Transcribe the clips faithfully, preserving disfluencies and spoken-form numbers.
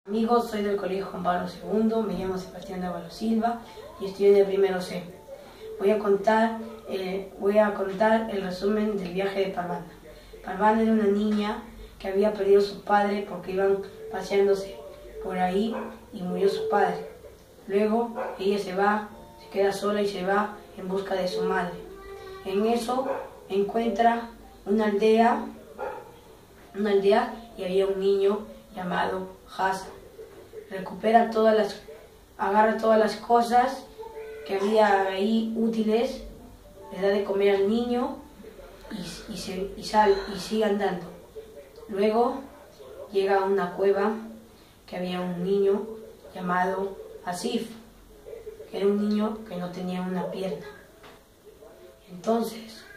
Amigos, soy del Colegio Juan Pablo segundo, me llamo Sebastián Dávalo Silva y estoy en el primero C. Voy a contar, eh, voy a contar el resumen del viaje de Parvana. Parvana era una niña que había perdido a su padre porque iban paseándose por ahí y murió su padre. Luego ella se va, se queda sola y se va en busca de su madre. En eso encuentra una aldea, una aldea y había un niño llamado Hassan. Recupera todas las, agarra todas las cosas que había ahí útiles, le da de comer al niño y, y, se, y, sal, y sigue andando. Luego llega a una cueva que había un niño llamado Asif, que era un niño que no tenía una pierna. Entonces,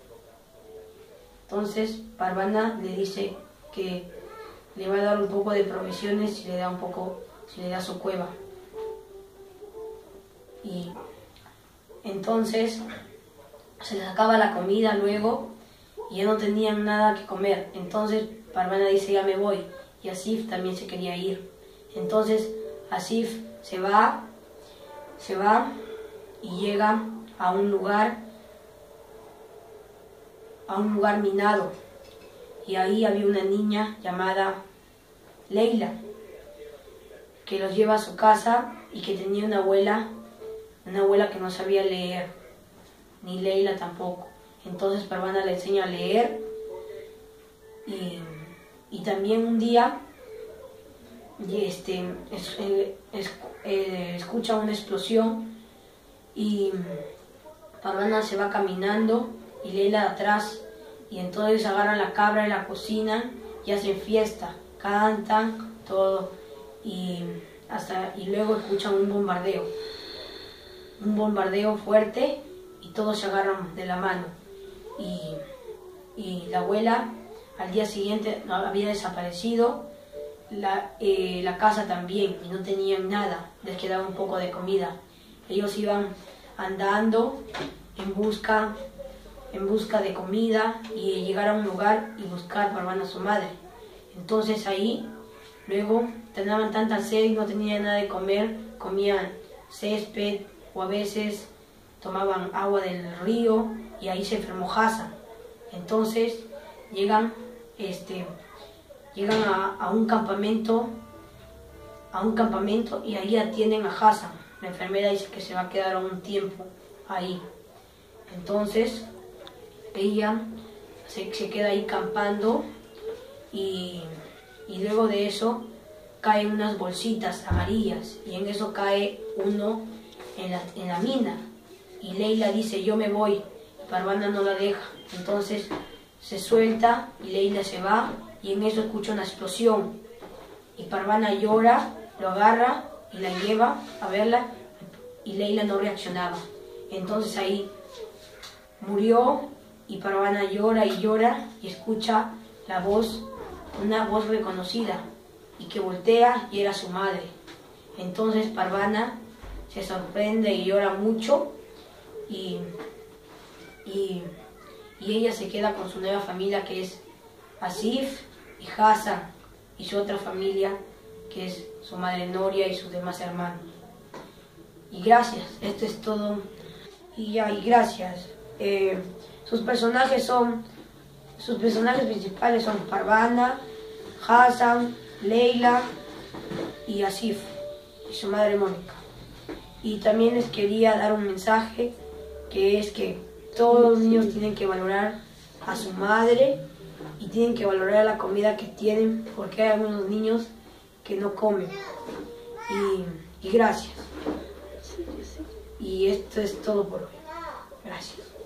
entonces Parvana le dice que le va a dar un poco de provisiones si le da un poco, si le da su cueva. Y entonces se les acaba la comida luego y ya no tenían nada que comer. Entonces Parvana dice, ya me voy, y Asif también se quería ir. Entonces Asif se va, se va y llega a un lugar, a un lugar minado, y ahí había una niña llamada Leila, que los lleva a su casa y que tenía una abuela, una abuela que no sabía leer, ni Leila tampoco. Entonces Parvana le enseña a leer y, y también un día y este, es, es, eh, escucha una explosión y Parvana se va caminando y Leila atrás, y entonces agarran la cabra y la cocinan y hacen fiesta, cantan, todo, y, hasta, y luego escuchan un bombardeo, un bombardeo fuerte y todos se agarran de la mano. Y, y la abuela al día siguiente había desaparecido, la, eh, la casa también, y no tenían nada, les quedaba un poco de comida. Ellos iban andando en busca, en busca de comida y llegar a un lugar y buscar a Parvana, su madre. Entonces ahí, luego tenían tanta sed y no tenían nada de comer, comían césped o a veces tomaban agua del río, y ahí se enfermó Hassan. Entonces llegan, este, llegan a, a un campamento, a un campamento y ahí atienden a Hassan. La enfermera dice que se va a quedar un tiempo ahí. Entonces ella se, se queda ahí campando y, y luego de eso caen unas bolsitas amarillas y en eso cae uno en la, en la mina, y Leila dice, yo me voy, y Parvana no la deja. Entonces se suelta y Leila se va, y en eso escucha una explosión y Parvana llora, lo agarra y la lleva a verla, y Leila no reaccionaba. Entonces ahí murió y Parvana llora y llora y escucha la voz, una voz reconocida, y que voltea y era su madre. Entonces Parvana se sorprende y llora mucho y, y, y ella se queda con su nueva familia, que es Asif y Hassan, y su otra familia que es su madre Noria y sus demás hermanos. Y gracias, esto es todo. Y ya, y gracias. Eh, sus personajes son, sus personajes principales son Parvana, Hassan, Leila y Asif, y su madre Mónica. Y también les quería dar un mensaje, que es que todos los niños tienen que valorar a su madre y tienen que valorar la comida que tienen, porque hay algunos niños que no comen. Y, y gracias. Y esto es todo por hoy. Gracias.